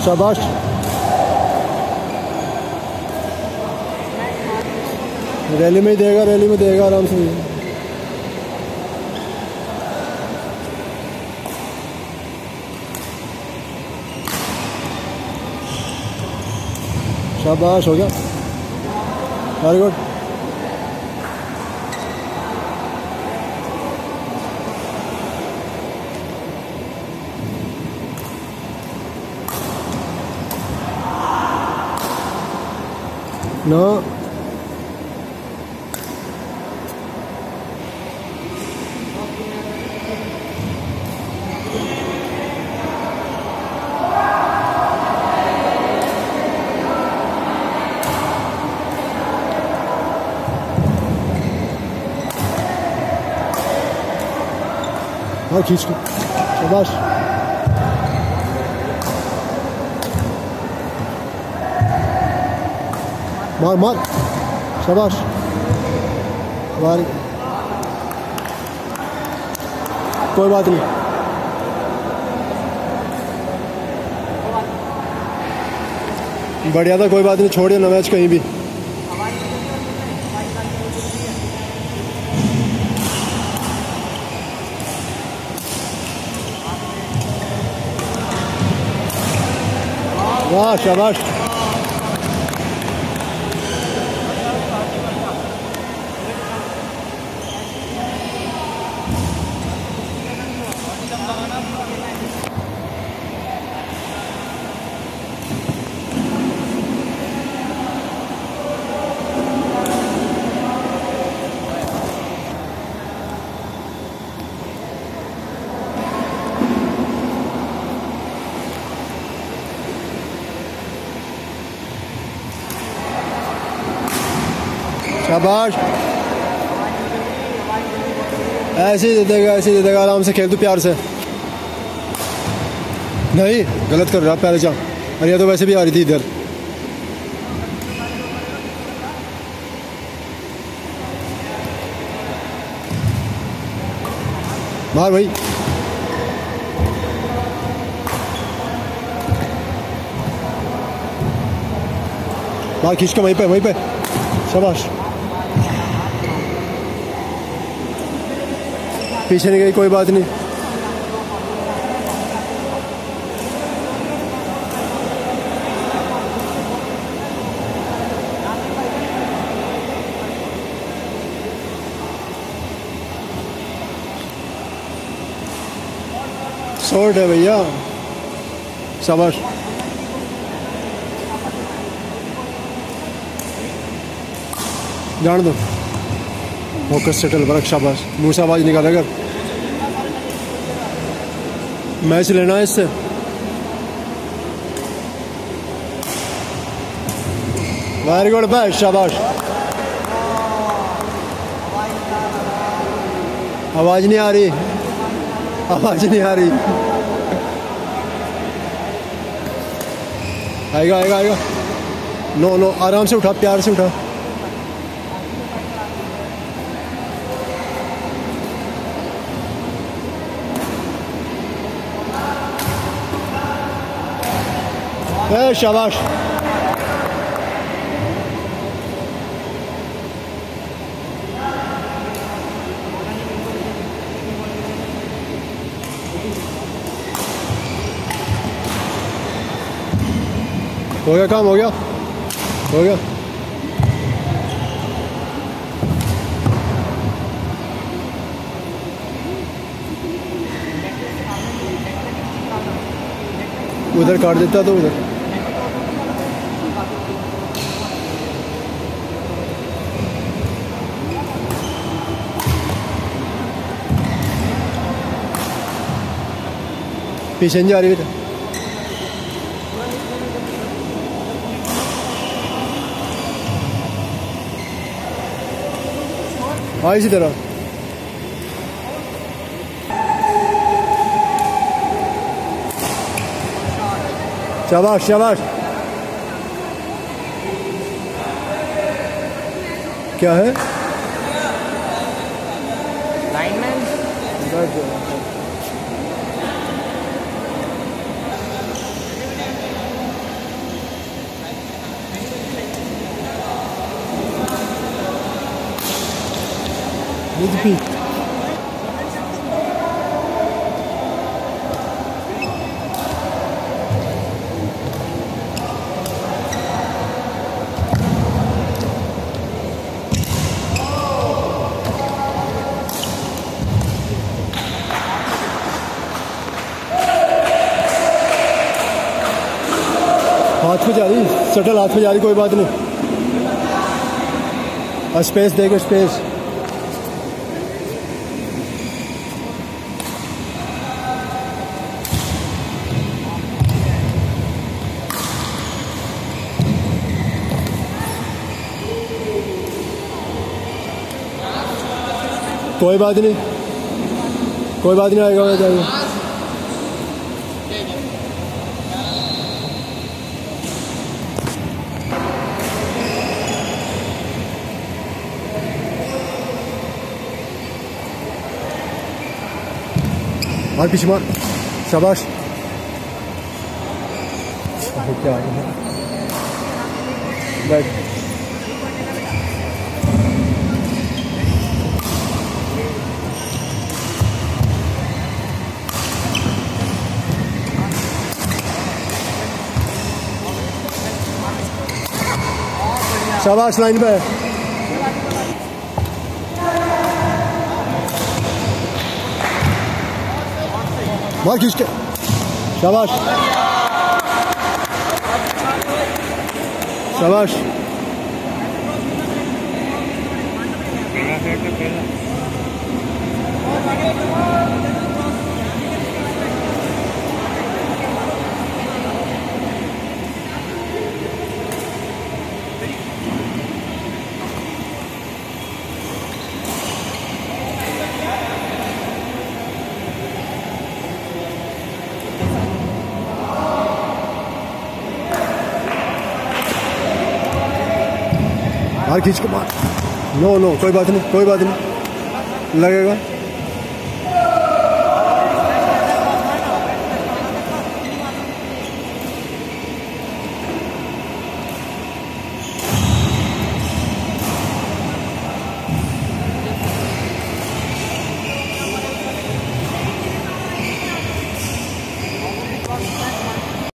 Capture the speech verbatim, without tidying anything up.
शाबाश। रैली में ही देगा, रैली में देगा आराम से। शाबाश, हो गया, वेरी गुड। नो हाँ, खींच के, शाबाश। मार मार, शाबाश, मार। कोई बात नहीं, बढ़िया था, कोई बात नहीं, छोड़िए ना मैच कहीं भी। वाह, शाबाश। शाबाश, ऐसे ही दे देगा, ऐसे ही दे देगा, आराम से खेल तू प्यार से। नहीं, गलत कर रहा, पहले जा। अरे ये तो वैसे भी आ रही थी इधर। मार भाई, मार, खींच के वहीं पे, वहीं पे, शाबाश। पीछे नहीं गई, कोई बात नहीं। शॉर्ट है भैया, शाबाश। जान दो, फोकस सेटल वर्क, शाबाश। मुंह से आवाज निकाल, अगर मैच लेना है इससे। वेरी गुड भाई, शाबाश। आवाज नहीं आ रही, आवाज नहीं आ रही। आएगा आएगा आएगा। नो नो, आराम से उठा, प्यार से उठा। ए, शाबाश। हो गया काम, हो गया, हो गया। उधर काट देता तो उधर। पीछे नहीं जा रही बेटा। हाँ, इसी तरह। शाबाश शाबाश। क्या है? लाइनमैन। रिजपी हाथ में जा रही, शटल हाथ में जा रही, कोई बात नहीं। और स्पेस देगा, स्पेस। कोई बात नहीं, कोई बात नहीं, आएगा हो जाएगा। और पीछे मार, शाबाश। क्या बैठ, शाबाश, लाइन पे। मार खींच के, शाबाश शाबाश। मार खींच के मार। नो नो कोई बात नहीं, कोई बात नहीं, लगेगा।